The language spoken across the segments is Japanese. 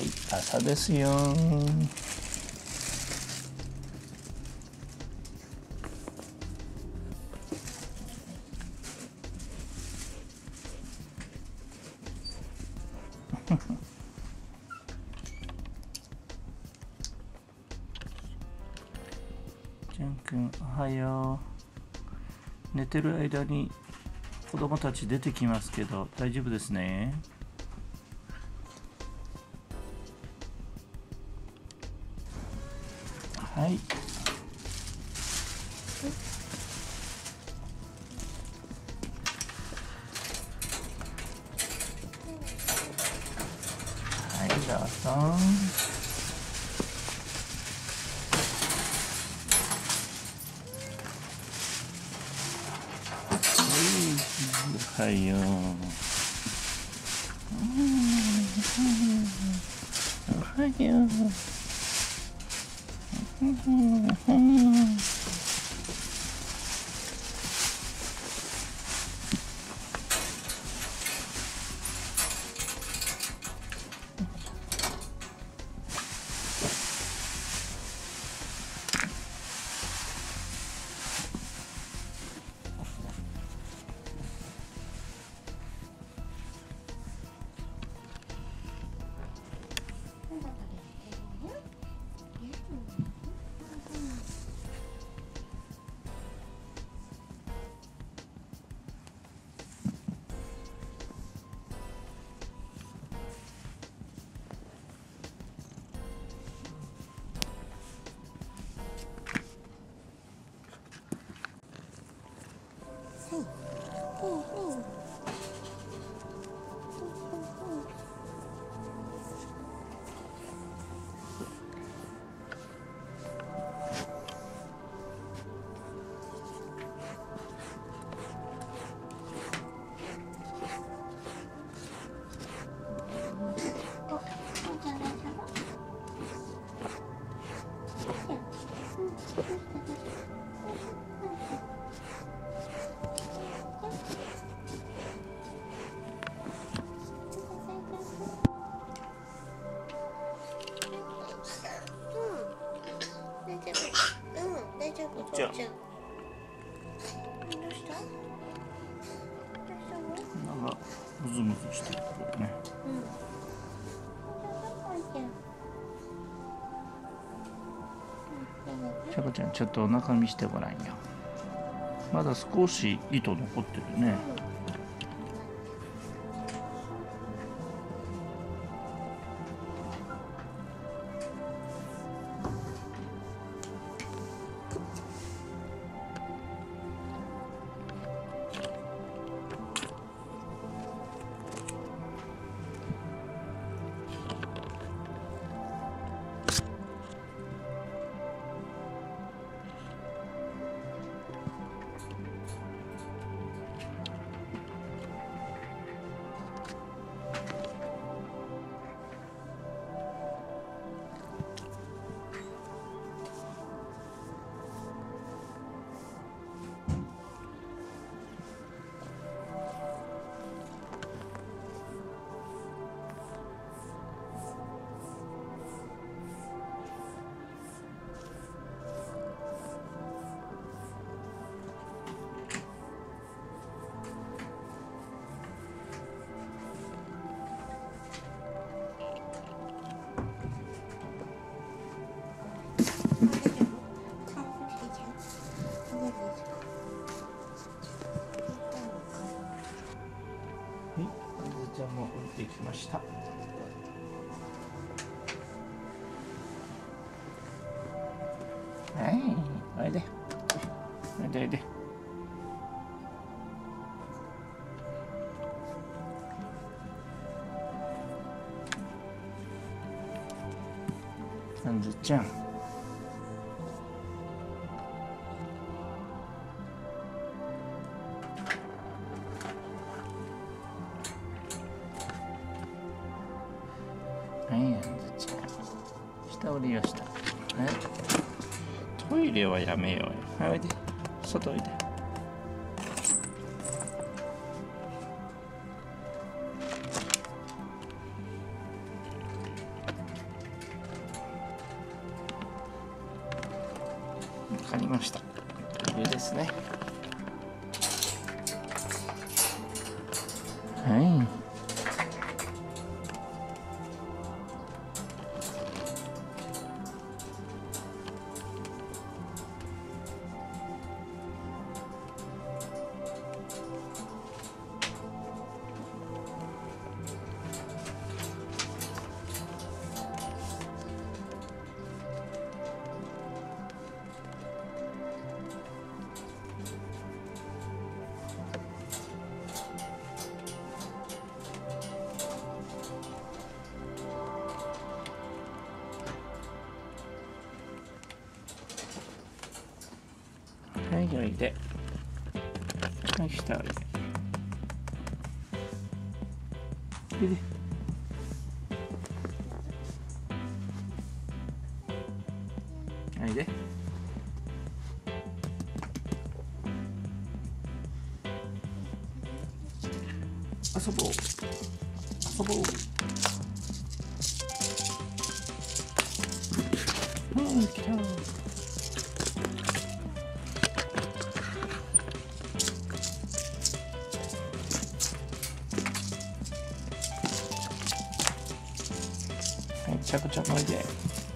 朝ですよ。じゃんくんおはよう。寝てる間に子供たち出てきますけど大丈夫ですね。はい。はい、どうぞ。おはよう。おはよう。じゃあなんかムズムズしてるね。ちゃこちゃんちょっとお腹見してごらんよ。まだ少し糸残ってるね。じゃあもう降りてきました。はい、おいで。おいでおいで。あんずちゃん。はい、あんずちゃん。下降りよした。はい。トイレはやめようよ。はい、おいで。外おいで。 わかりました。いいですね。はい。はい、おいで。はい、下おいで。おいで。おいで。遊ぼう。遊ぼう。来た。ちゃくちゃおいで。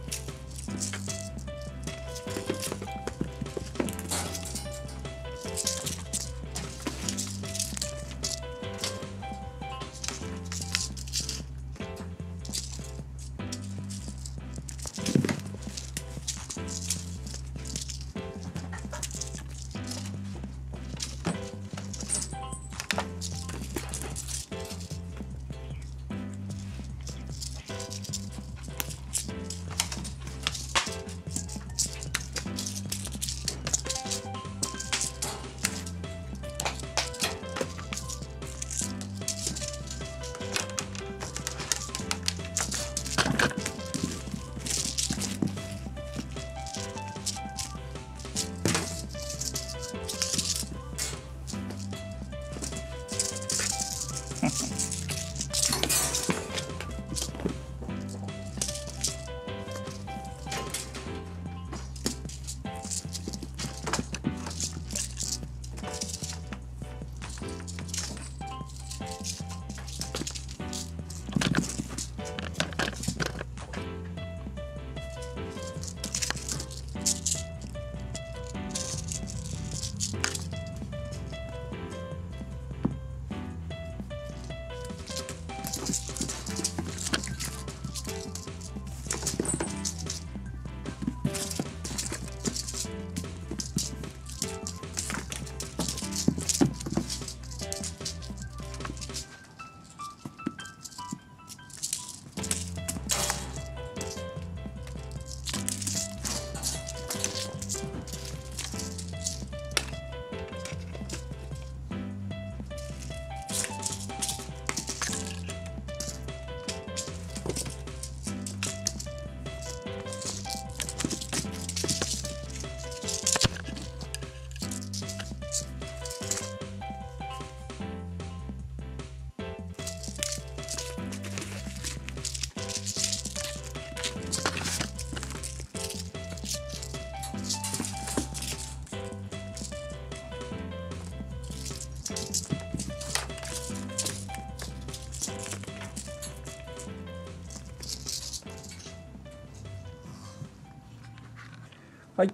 はい、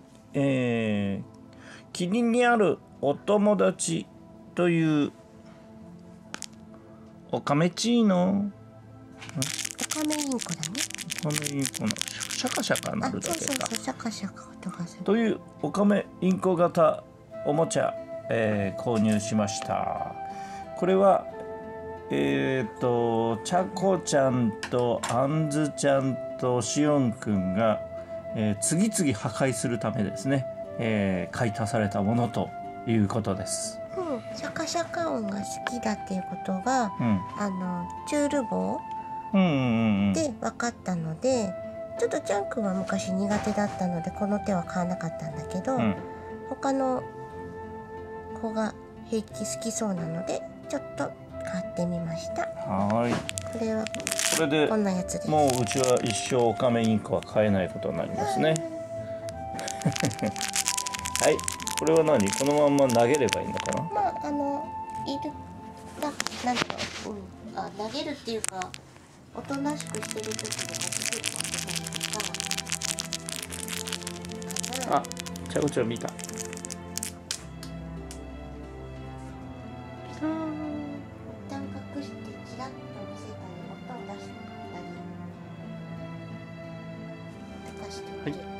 キリンにあるお友達というオカメチーノ。 オカメインコだね。 オカメインコのシャカシャカなるだけか。 そうシャカシャカ音がする。 というオカメインコ型おもちゃ、購入しました。これはちゃこちゃんとあんずちゃんとしおんくんが、次々破壊するためですね、買い足されたものということです。 シャカシャカ音が好きだっていうことが、チュール棒で分かったので、ちょっとチャン君は昔苦手だったのでこの手は買わなかったんだけど、他の子が平気好きそうなのでちょっと買ってみました。 はい。 これはこれでこんなやつです。 もううちは一生オカメインコは買えないことになりますね。 はい、これは何？このまんま投げればいいのかな？ まあなんだろう、投げるっていうか、おとなしくしてる時とか結構かな。 あ、ちゃこちゃん見た。 一旦隠してチラッと見せたり、音を出したりとかしてみるといいって書いてあ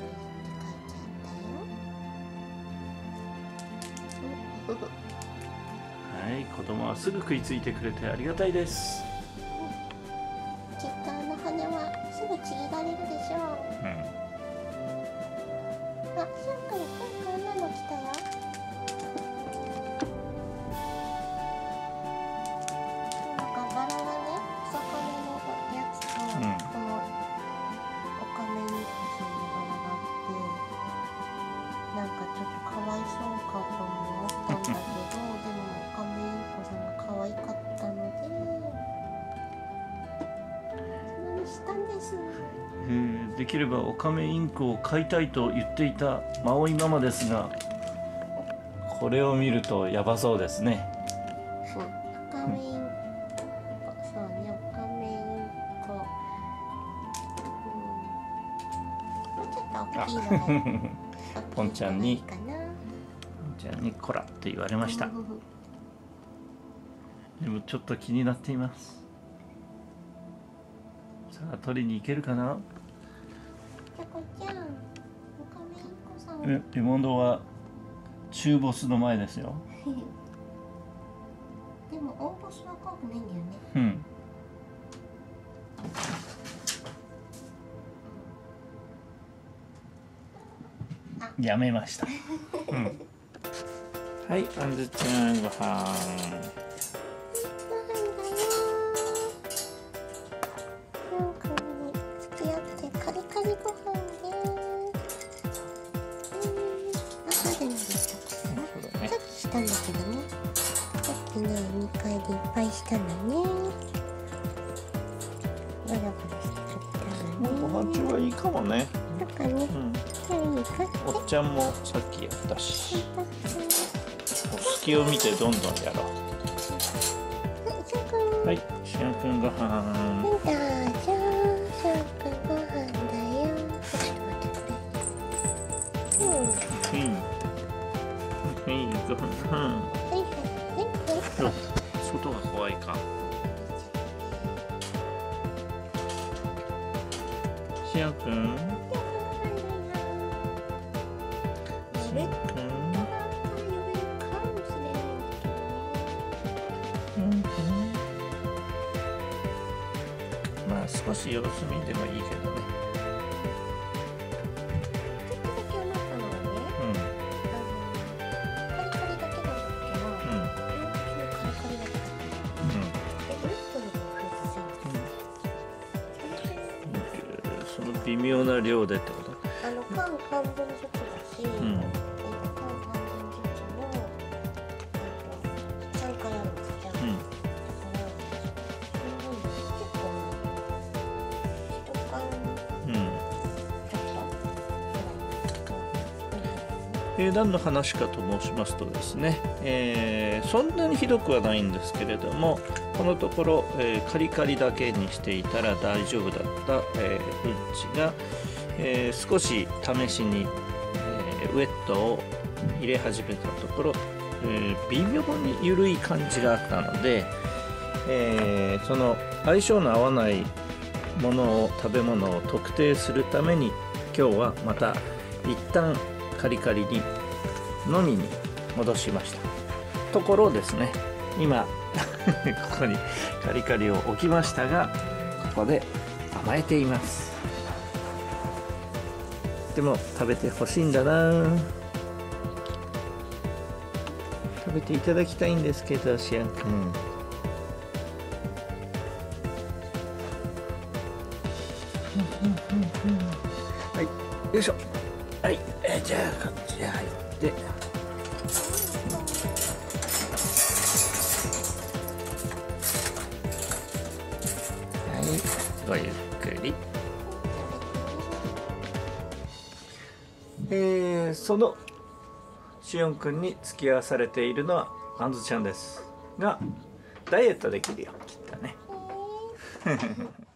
ったよ。 はい、子供はすぐ食いついてくれてありがたいです。 きっとあの羽はすぐちぎられるでしょう。あ、しゅんくん、あんなの来たよ。なんか柄がね、お魚のやつと、このオカメインコさんの柄があって、なんかちょっとかわいそうかと思ったんだけど、でもオカメインコさんが可愛かったので、それにしたんです。 できればオカメインコを飼いたいと言っていたマオイママですが、これを見るとやばそうですね。 オカメインコ、そうね、オカメインコ、もうちょっと大きいのがポンちゃんにいいかな。 こらって言われました。でもちょっと気になっています。さあ、取りに行けるかな？ ちゃこちゃん、オカメインコさん。 レモンドは中ボスの前ですよ。 でも大ボスは怖くないんだよね。 やめました。はい、あんずちゃんご飯。 付き合ってカリカリご飯です。後でのでしたっけ？さっきしたんだけどね。さっきね、2階でいっぱいしたのね。ゴロゴロしてくれたのね。 ご飯中はいいかもね。 なんかね、いいか。 おっちゃんもさっきやったし。隙を見てどんどんやろう。はい、しゅんくんご飯。 どうぞ、しゅんくんご飯だよ。ちょっと待ってくれ。 ご飯。外が怖いか。しゅんくん。まあ少し様子見でもいいけどね。 ちょっとだけ思ったのはね、カリカリだけだったっけな。カリカリだった。 その微妙な量でってこと？ 缶半分ずつだし、缶半分ずつの3回あるんですじゃん。だから結構1缶ちょっと何の話かと申しますとですね、そんなにひどくはないんですけれども、このところ、カリカリだけにしていたら大丈夫だった、うんちが、少し試しに、ウェットを入れ始めたところ、微妙に緩い感じがあったので、その相性の合わないものを食べ物を特定するために今日はまた一旦カリカリにのみに戻しました。ところですね、今ここにカリカリを置きましたが、ここで甘えています。でも食べてほしいんだな。食べていただきたいんですけど、シアンくん。はい、よいしょ。はい、じゃあこっち入って。はい、ごゆっくり。そのしおんくんに付き合わされているのはあんずちゃんですが、ダイエットできるよきっとね